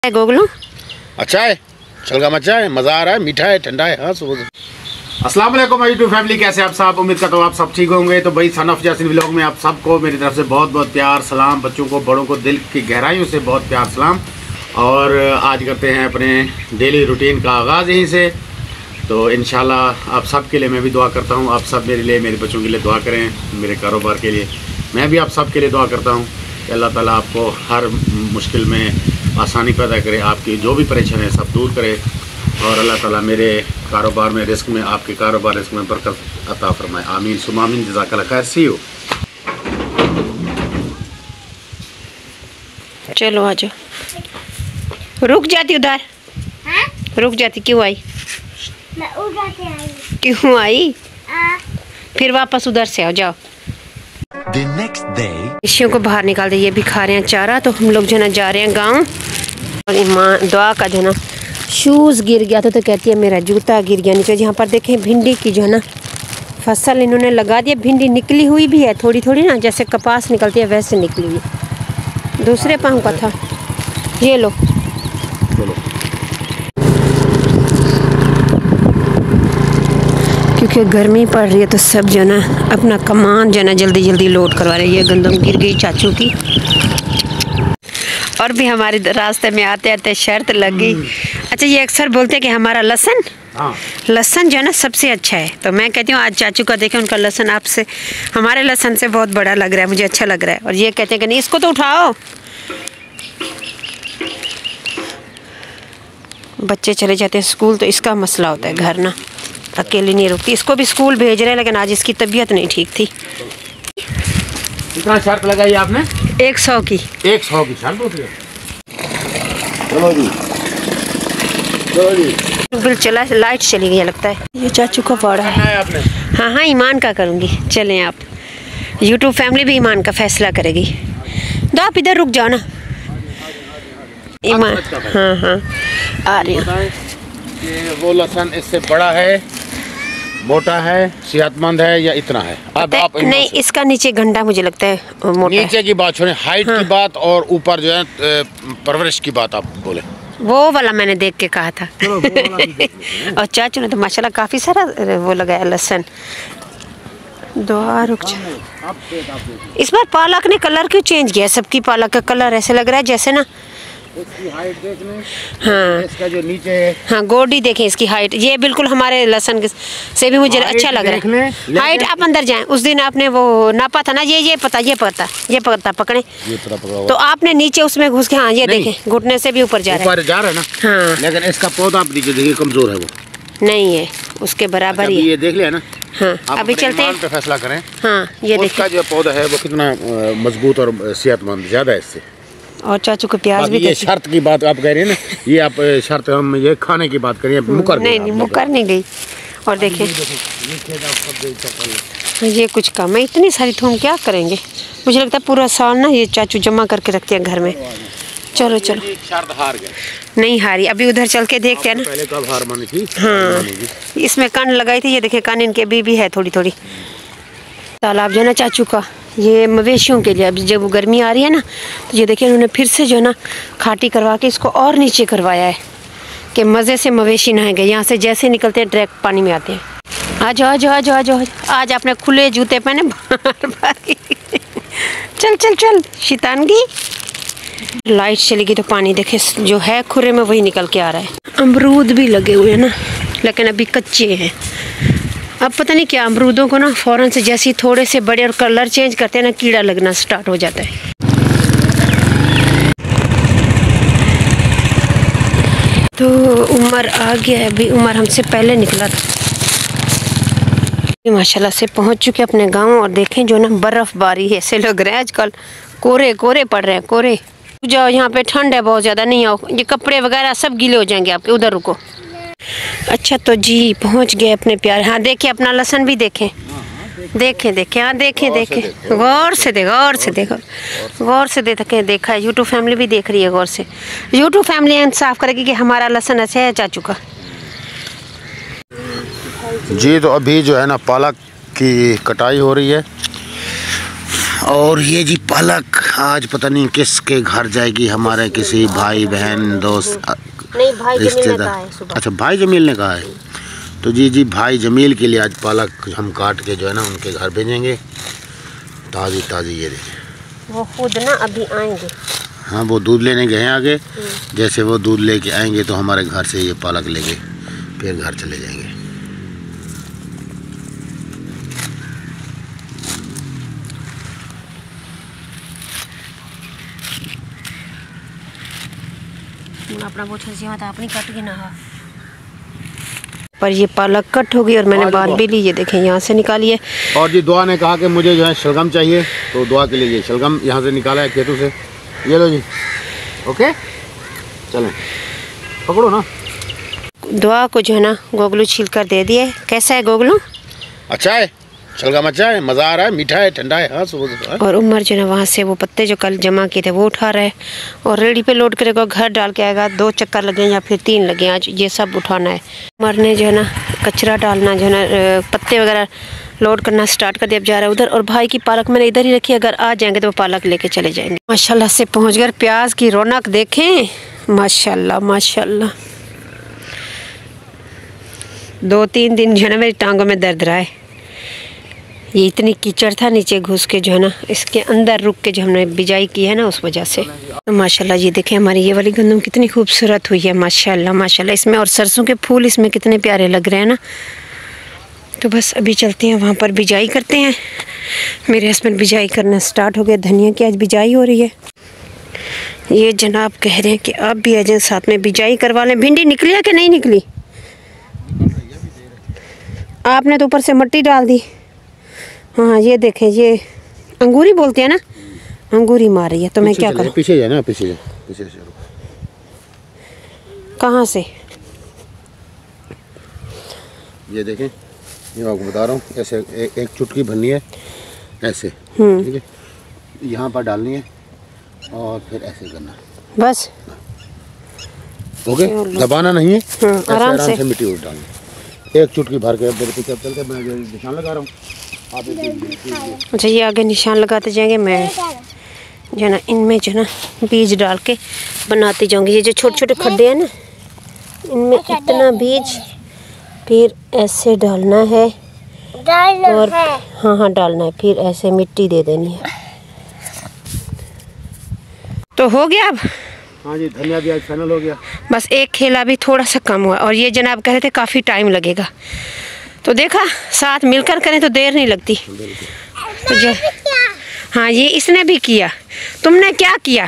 गोगलू अच्छा है, शलगम अच्छा है, मज़ा आ रहा है, मीठा है, ठंडा है। हाँ सुबह। अस्सलाम वालेकुम यूट्यूब फैमिली, कैसे आप सब? उम्मीद करता हूँ आप सब ठीक होंगे। तो भाई सन ऑफ यासीन व्लॉग में आप सबको मेरी तरफ से बहुत बहुत प्यार सलाम। बच्चों को बड़ों को दिल की गहराइयों से बहुत प्यार सलाम। और आज करते हैं अपने डेली रूटीन का आगाज़ यहीं से। तो इंशाल्लाह आप सब के लिए मैं भी दुआ करता हूँ, आप सब मेरे लिए, मेरे बच्चों के लिए दुआ करें, मेरे कारोबार के लिए मैं भी आप सब के लिए दुआ करता हूँ कि अल्लाह ताला आपको हर मुश्किल में आसानी पैदा करे, आपकी जो भी परेशानी है सब दूर करे। और अल्लाह ताला मेरे कारोबार में, रिस्क में, आपके कारोबार रिस्क में बरकत अता फरमाए। आमीन सुम्मा आमीन। जज़ाकल्लाह खैर। See you. चलो आ जाओ। रुक जाती उधर। रुक जाती क्यों आई? मैं उधर से आई। क्यों आई? फिर वापस उधर से आओ, जाओ। The next day. मवेशियों को बाहर निकाल दे, ये भी खा रहे हैं चारा। तो हम लोग जो है ना जा रहे हैं गांव। और ईमान दुआ का जो है ना शूज़ गिर गया था, तो कहती है मेरा जूता गिर गया नीचे। यहाँ पर देखें भिंडी की जो है ना फसल इन्होंने लगा दिया। भिंडी निकली हुई भी है थोड़ी थोड़ी ना, जैसे कपास निकलती है वैसे निकली हुई। दूसरे पाँव का था। ये लो। क्योंकि गर्मी पड़ रही है तो सब जो ना अपना कमान जो ना जल्दी जल्दी लोड करवा रहे हैं। ये गंदम गिर गई चाचू की। और भी हमारे रास्ते में आते आते शर्त लग गई। अच्छा, ये अक्सर बोलते हैं कि हमारा लहसुन लहसुन जो है ना सबसे अच्छा है। तो मैं कहती हूँ आज चाचू का देखें, उनका लहसुन आपसे, हमारे लहसुन से बहुत बड़ा लग रहा है, मुझे अच्छा लग रहा है। और ये कहते हैं कि नहीं इसको तो उठाओ। बच्चे चले जाते हैं स्कूल तो इसका मसला होता है, घर ना अकेली नहीं रुकती। इसको भी स्कूल भेज रहे हैं, लेकिन आज इसकी तबीयत नहीं ठीक थी। कितना शर्त लगाई आपने? 100 की। 100 की शर्त होती है। चलो जी, चलो जी। बिल चला, लाइट चली गई लगता है। ये चाचू का फाड़ा है आपने? हाँ हाँ, ईमान का करूँगी। चलें आप। यूट्यूब फैमिली भी ईमान का फैसला करेगी। तो आप इधर रुक जाओ ना ईमान। हाँ हाँ आ रही हूँ। ये वो लहसुन इससे बड़ा है, मोटा है, सेहतमंद है या इतना है? अब आप नहीं, इसका नीचे घंटा मुझे लगता है मोटा नीचे है। की बात छोड़ें, हाइट की बात और ऊपर जो है परवरिश की बात आप बोले। वो वाला मैंने देख के कहा था। और चाचू ने तो माशाल्लाह काफ़ी सारा वो लगाया लहसुन। दुआ रुक जा। इस बार पालक ने कलर क्यों चेंज किया? सबकी पालक का कलर ऐसे लग रहा है जैसे ना। इसकी हाइट देख लें। हाँ, इसका जो नीचे है, हाँ गोडी देखें इसकी हाइट। ये बिल्कुल हमारे लहसुन से भी मुझे अच्छा लग रहा है। हाइट आप अंदर जाएं। उस दिन आपने वो नापा था ना, ये पता पकड़े तो आपने नीचे उसमें घुस के। हाँ ये देखें घुटने से भी ऊपर जा रहा है ना। हाँ, लेकिन इसका पौधा आप नीचे देखिए कमजोर है, वो नहीं है उसके बराबर ही। ये देख लिया ना। हाँ आप अभी चलते हैं पे फैसला करें। हाँ ये उसका जो पौधा है वो कितना मजबूत और सेहतमंद ज्यादा है इससे। और चाचू को प्याज भी ये शर्त की बात आप कह रही हैं ना, ये आप शर्त हम ये खाने की बात करिए, मुकर नहीं मुकर नहीं गई। और देखें ये कुछ कम है, इतनी सारी थूम क्या करेंगे? मुझे लगता है पूरा साल ना ये चाचू जमा करके रखते हैं घर में। चलो चलो। शर्त हार गए। नहीं हारी, अभी उधर चल के देखते हैं ना। पहले कब हार मानी थी? हाँ, इसमें कान लगाई थी। ये देखे कान इनके भी है थोड़ी थोड़ी। तालाब जो है ना चाचू का, ये मवेशियों के लिए अभी जब गर्मी आ रही है ना, तो ये देखिए उन्होंने फिर से जो है ना खाटी करवा के इसको और नीचे करवाया है कि मज़े से मवेशी नहाएंगे। यहाँ से जैसे निकलते हैं डायरेक्ट पानी में आते हैं। आ जाओ आ जाओ आ जाओ आ जाओ। आज आपने खुले जूते पहने बार बार। चल चल चल शैतानगी। लाइट चली गई तो पानी देखे जो है खुरे में वही निकल के आ रहा है। अमरूद भी लगे हुए हैं ना, लेकिन अभी कच्चे हैं। अब पता नहीं क्या अमरूदों को ना फ़ौरन से जैसे ही थोड़े से बड़े और कलर चेंज करते हैं ना, कीड़ा लगना स्टार्ट हो जाता है। तो उमर आ गया है, अभी उमर हमसे पहले निकला था। माशाल्लाह से पहुंच चुके अपने गांव। और देखें जो ना बर्फ़बारी है ऐसे लग रहा है आजकल, कोरे कोरे पड़ रहे हैं कोरे। जाओ, यहाँ पे ठंड है बहुत ज़्यादा, नहीं आओ, ये कपड़े वगैरह सब गीले हो जाएंगे आपके। उधर रुको। अच्छा तो जी पहुंच गए अपने प्यार। हाँ देखिए अपना लहसुन भी देखें, देखें देखें। हाँ देखें देखें, गौर से देखो, गौर से देखो, गौर से देखें। देखा है यूट्यूब फैमिली भी देख रही है गौर से। यूट्यूब फैमिली इंसाफ करेगी कि हमारा लहसुन अच्छा है चाचू का। जी तो अभी जो है ना पालक की कटाई हो रही है। और ये जी पालक आज पता नहीं किसके घर जाएगी, हमारे किसी भाई बहन दोस्त नहीं, भाई रिश्तेदार। अच्छा, भाई जमील ने कहा है। तो जी भाई जमील के लिए आज पालक हम काट के जो है ना उनके घर भेजेंगे। ताज़ी ताज़ी ये देखिए, वो खुद ना अभी आएंगे। हाँ, वो दूध लेने गए हैं आगे। जैसे वो दूध लेके आएंगे तो हमारे घर से ये पालक लेके फिर घर चले जाएंगे। अपना वो अपनी कट गई ना पर ये पालक कट हो गई और मैंने बाल भी ली, ये देखें यहाँ से निकाली है। और जी दुआ ने कहा कि मुझे जो है शलगम चाहिए, तो दुआ के लिए ये शलगम यहाँ से निकाला है खेतों से। ये लो जी, ओके चलें, पकड़ो ना। दुआ को जो है ना गोगलू छील कर दे दिए। कैसा है गोगलू? अच्छा है, शलगम अच्छा है, मज़ा आ रहा है, मीठा है, ठंडा है। हाँ सुबह। और उमर जो है वहाँ से वो पत्ते जो कल जमा किए थे वो उठा रहा है और रेडी पे लोड करेगा, घर डाल के आएगा। 2 चक्कर लगे या फिर 3 लगे, आज ये सब उठाना है। उमर ने जो है ना कचरा डालना जो है ना पत्ते वगैरह लोड करना स्टार्ट कर दिया, अब जा रहा है उधर। और भाई की पालक मैंने इधर ही रखी, अगर आ जाएंगे तो वो पालक लेके चले जाएंगे। माशाल्लाह से पहुँच गए। प्याज की रौनक देखें, माशाल्लाह माशाल्लाह। 2-3 दिन जो है ना मेरी टांगों में दर्द रहा है। ये इतनी कीचड़ था नीचे घुस के जो है ना इसके अंदर रुक के जो हमने बिजाई की है ना उस वजह से। तो माशाल्लाह ये देखें हमारी ये वाली गंदम कितनी खूबसूरत हुई है, माशाल्लाह माशाल्लाह। इसमें और सरसों के फूल इसमें कितने प्यारे लग रहे हैं ना। तो बस अभी चलते हैं वहाँ पर बिजाई करते हैं। मेरे हस्बैंड बिजाई करना स्टार्ट हो गया। धनिया की आज बिजाई हो रही है। ये जनाब कह रहे हैं कि आप भी आ जाए साथ में बिजाई करवा लें। भिंडी निकली है कि नहीं निकली? आपने तो ऊपर से मिट्टी डाल दी। हाँ ये देखें, ये अंगूरी बोलते हैं ना, अंगूरी मार रही है। तो मैं क्या करूँ? पीछे जाए ना, पीछे से। कहाँ से? ये देखें, ये आपको बता रहा हूँ। ऐसे एक चुटकी भरनी है ऐसे, ठीक है, यहाँ पर डालनी है और फिर ऐसे करना बस। ओके, दबाना नहीं है, आराम से मिट्टी उठ डालनी। एक चुटकी भर के मेरे पीछे चल के मैं निशान लगा रहा हूँ। अच्छा, ये आगे निशान लगाते जाएंगे। मैं जो ना इनमें जो ना बीज डाल के बनाती जाऊंगी। ये जो छोटे छोटे खड्डे हैं ना इनमें इतना बीज फिर ऐसे डालना है और हाँ डालना है, फिर ऐसे मिट्टी दे देनी है। तो हो गया अब। हाँ जी, धनिया भी आज फाइनल हो गया। बस एक खेला भी थोड़ा सा कम हुआ और ये जनाब कह रहे थे काफ़ी टाइम लगेगा। तो देखा, साथ मिलकर करें तो देर नहीं लगती। तो हाँ ये इसने भी किया। तुमने क्या किया?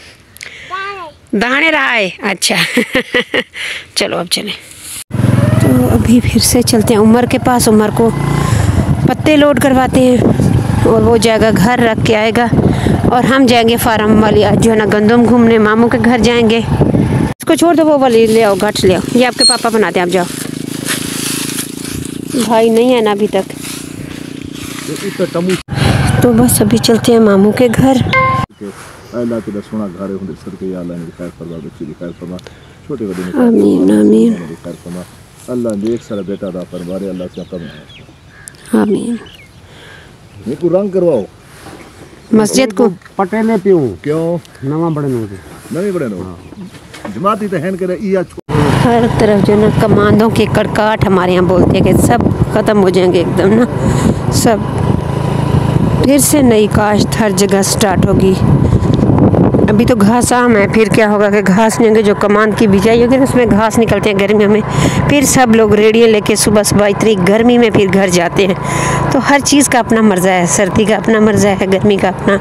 दाने रहा है। अच्छा चलो अब चलें। तो अभी फिर से चलते हैं उमर के पास। उमर को पत्ते लोड करवाते हैं और वो जाएगा घर रख के आएगा और हम जाएंगे फार्म वाली आज जो है ना गंदम घूमने। मामू के घर जाएंगे। इसको छोड़ दो, वो वाली ले आओ, गठ ले आओ। ये आपके पापा बनाते हैं, आप जाओ। भाई नहीं है ना अभी तक। तो बस अभी चलते हैं मामू के घर। अल्लाह तेरा सोना घर है, हुंदे सर के या अल्लाह ने खैर फरमा, बच्ची की खैर फरमा, छोटे बड़े ने आमीन आमीन खैर फरमा। अल्लाह ने एक सारा बेटा दा फरमारे, अल्लाह से कम है। आमीन। ये को रंग करवाओ मस्जिद को पटेले पियूं क्यों नवा बड़े नो नहीं बड़े नो जमाती तो हैन करे इया। हर तरफ जो ना कमांडों के कड़काट हमारे यहाँ बोलते हैं कि सब ख़त्म हो जाएंगे एकदम ना, सब फिर से नई काश्त हर जगह स्टार्ट होगी। अभी तो घास आम है, फिर क्या होगा कि घास नहीं होंगे। जो कमांड की बिजाई होगी ना उसमें घास निकलते हैं गर्मियों में। फिर सब लोग रेडियो लेके सुबह सुबह इतनी गर्मी में फिर घर जाते हैं। तो हर चीज़ का अपना मर्ज़ा है, सर्दी का अपना मर्ज़ा है, गर्मी का अपना।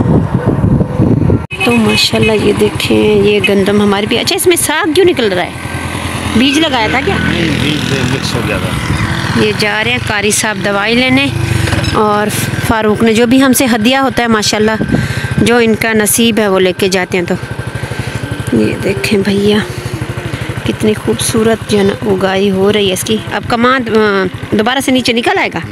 तो माशाल्लाह ये देखें, ये गंदम हमारी भी। अच्छा, इसमें साग क्यों निकल रहा है? बीज लगाया था क्या? बीज मिक्स हो गया था। ये जा रहे हैं कारी साहब दवाई लेने और फारूक ने जो भी हमसे हदिया होता है माशाल्लाह जो इनका नसीब है वो लेके जाते हैं। तो ये देखें भैया कितनी खूबसूरत जो है उगाई हो रही है इसकी। अब कमांड दोबारा से नीचे निकल आएगा।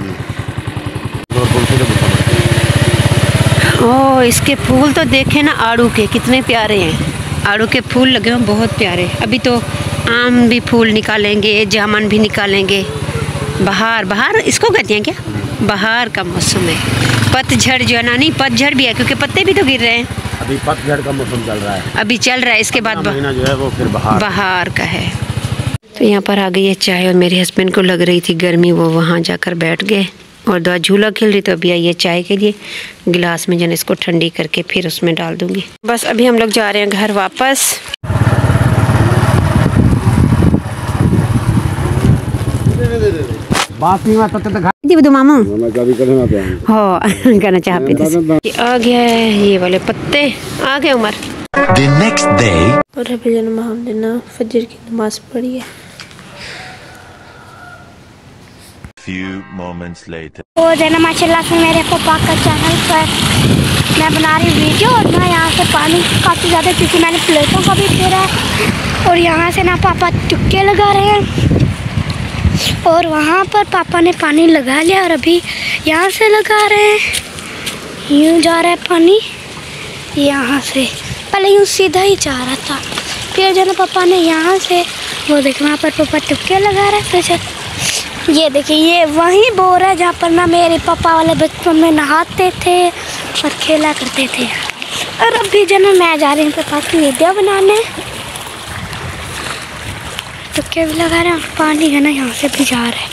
ओह, इसके फूल तो देखें ना, आड़ू के कितने प्यारे हैं। आड़ू के फूल लगे हैं बहुत प्यारे। अभी तो आम भी फूल निकालेंगे, जामुन भी निकालेंगे। बहार इसको कहते हैं क्या? बहार का मौसम है। पतझड़ जो है ना, नहीं पतझड़ भी है क्योंकि पत्ते भी तो गिर रहे हैं। अभी पतझड़ का मौसम चल रहा है, अभी चल रहा है, इसके बाद महीना जो है वो फिर बाहर का है। तो यहाँ पर आ गई है चाय और मेरे हस्बैंड को लग रही थी गर्मी, वो वहाँ जाकर बैठ गए और दवा झूला खेल रही। तो अभी आई है चाय के लिए, गिलास में जन इसको ठंडी करके फिर उसमें डाल दूंगी। बस अभी हम लोग जा रहे हैं घर वापस। मामू हाँ कहना चाहते थे। आ गया है ये वाले पत्ते, आ गए उमर। The next day. और अभी जन्म हमने ना फजर की नमाज पढ़ी है। Few moments later. और जो ना माशाल्लाह से मेरे पापा का चैनल पर मैं बना रही वीडियो, और ना यहाँ से पानी काफ़ी ज़्यादा क्योंकि मैंने प्लेटों का भी फेरा है। और यहाँ से ना पापा टुक्के लगा रहे हैं और वहाँ पर पापा ने पानी लगा लिया और अभी यहाँ से लगा रहे हैं। यूँ जा रहा है पानी यहाँ से, पहले यूँ सीधा ही जा रहा था, फिर जो ना पापा ने यहाँ से वो देखे वहाँ पर पापा टुक्के लगा रहे हैं। फिर ये देखिए ये वही बोर है जहाँ पर ना मेरे पापा वाले बचपन में नहाते थे और खेला करते थे। और अभी जो ना मैं जा रही हूँ पापा की वीडियो बनाने, टुक्के भी लगा रहे हैं, पानी है ना यहाँ से भी जा रहा है।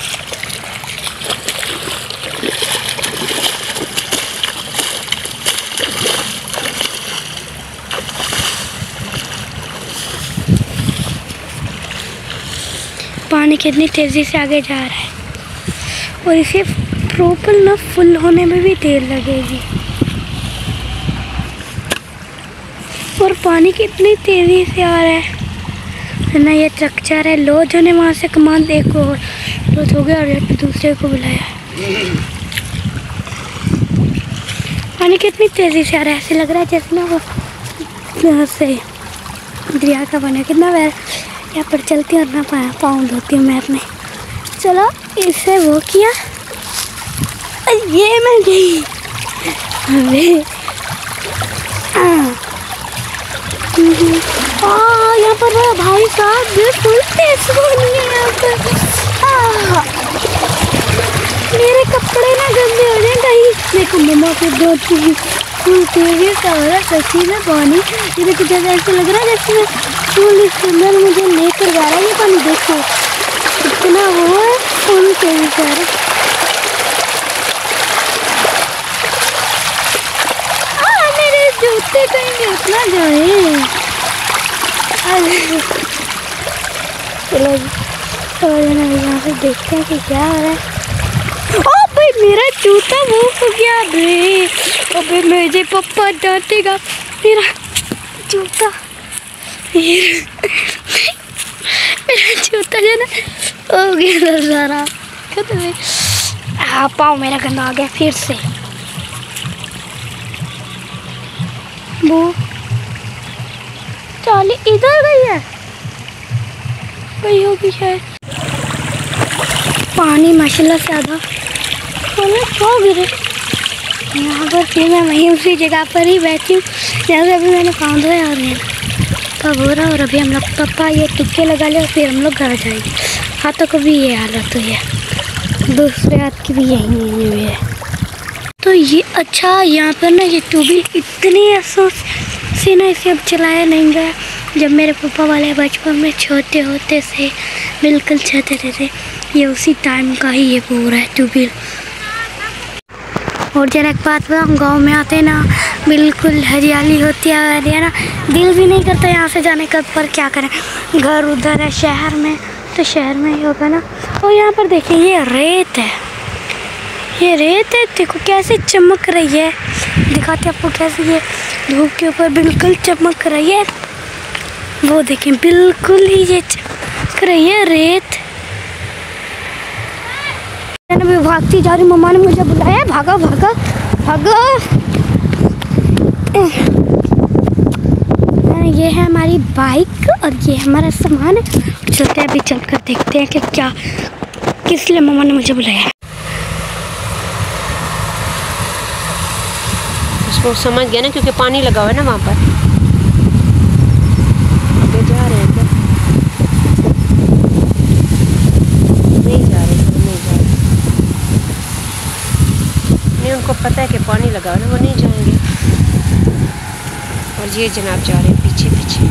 पानी कितनी तेज़ी से आगे जा रहा है और इसे प्रॉपर ना फुल होने में भी देर लगेगी। और पानी कितनी तेज़ी से आ रहा है ना, ये स्ट्रक्चर है। लो जो ने वहाँ से कमांड एक और रोज हो गया और दूसरे को बुलाया। पानी कितनी तेज़ी से आ रहा है, ऐसे लग रहा है जैसे ना वो यहाँ से दरिया का बना। कितना वैर यहाँ पर चलती और ना पाँव धोती हूँ मैं अपने। चलो इसे वो किया, ये मैं गई। अरे यहाँ पर भाई साहब बिल्कुल तेज पानी है यहाँ पर। मेरे कपड़े ना गंदे हो जाए कहीं। देखो मम्मा को धोती फुल तेजी से हो रहा है सच्ची में पानी। ये देखो जैसे ऐसे लग रहा है जैसे मैं फुल इसके अंदर मुझे लेकर जा रहा है ये पानी। देखो इतना वो है, फुल तेजी से आ रहा है। मेरे जूते कहीं उतना जाए। चलो तो यहाँ से देखते हैं कि क्या हो रहा है। ओ भाई मेरा जूता वो हो गया रे। अबे मुझे पापा डांटेगा, मेरा जूता मेरा जूता जो ना हो गया सारा खत्म है। हाँ पाँव मेरा गंदा आ गया फिर से। वो चाली इधर गई है, गई होगी शायद। पानी माशाल्लाह से आधा क्यों गिरे यहाँ पर। फिर मैं वहीं उसी जगह पर ही बैठी हूँ जहाँ से अभी मैंने पाँव धोया और कब हो रहा। और अभी हम लोग पापा ये टुक्के लगा ले और फिर हम लोग घर जाएंगे। हाथों को भी ये हालत हुई है, दूसरे हाथ की भी यही हुई है। तो ये अच्छा यहाँ पर ना ये ट्यूबवेल इतनी अफसोस से ना इसे अब चलाया नहीं गया। जब मेरे पापा वाले बचपन में छोटे होते से बिल्कुल छोटे थे, ये उसी टाइम का ही ये बोर है ट्यूबवेल। और जरा एक बात बताऊँ, गांव में आते ना बिल्कुल हरियाली होती है ना, दिल भी नहीं करता यहाँ से जाने का। पर क्या करें, घर उधर है, शहर में तो शहर में ही होगा ना। और यहाँ पर देखिए ये रेत है, ये रेत है। देखो कैसे चमक रही है, दिखाते आपको कैसे ये धूप के ऊपर बिल्कुल चमक रही है। वो देखें बिल्कुल ही ये चमक रही है रेत। मैं भागती जा रही, मम्मा ने मुझे बुलाया, भागा भागा भागा। ये है हमारी बाइक और ये हमारा सामान है। चलते हैं अभी, चल कर देखते हैं कि क्या किस लिए मम्मा ने मुझे बुलाया। उसको समझ गया ना क्योंकि पानी लगा हुआ है ना वहाँ पर। आगे जा रहे हैं क्या? नहीं जा रहे, नहीं जा रहे। नहीं, उनको पता है कि पानी लगा ना वो नहीं जाएंगे। और ये जनाब जा रहे हैं पीछे पीछे।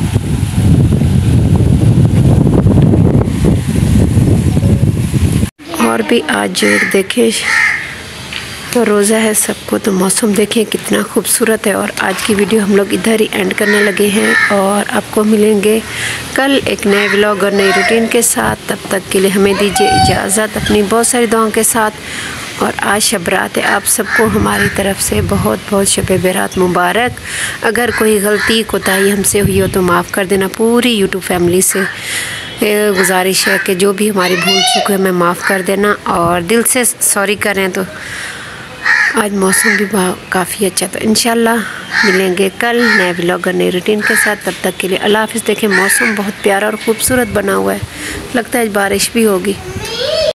और भी आज जो देखे तो रोज़ा है सबको, तो मौसम देखिए कितना खूबसूरत है। और आज की वीडियो हम लोग इधर ही एंड करने लगे हैं और आपको मिलेंगे कल एक नए व्लॉग और नई रूटीन के साथ। तब तक के लिए हमें दीजिए इजाज़त अपनी बहुत सारी दुआओं के साथ। और आज शब रात है, आप सबको हमारी तरफ से बहुत बहुत शब बारात मुबारक। अगर कोई गलती कोताही हमसे हुई हो तो माफ़ कर देना। पूरी यूट्यूब फैमिली से गुजारिश है कि जो भी हमारी भूल चूक है हमें माफ़ कर देना और दिल से सॉरी करें। तो आज मौसम भी काफ़ी अच्छा, तो इंशाल्लाह मिलेंगे कल नए व्लॉग और नई रूटीन के साथ। तब तक के लिए अल्लाह हाफ़िज़। देखें मौसम बहुत प्यारा और ख़ूबसूरत बना हुआ है, लगता है आज बारिश भी होगी।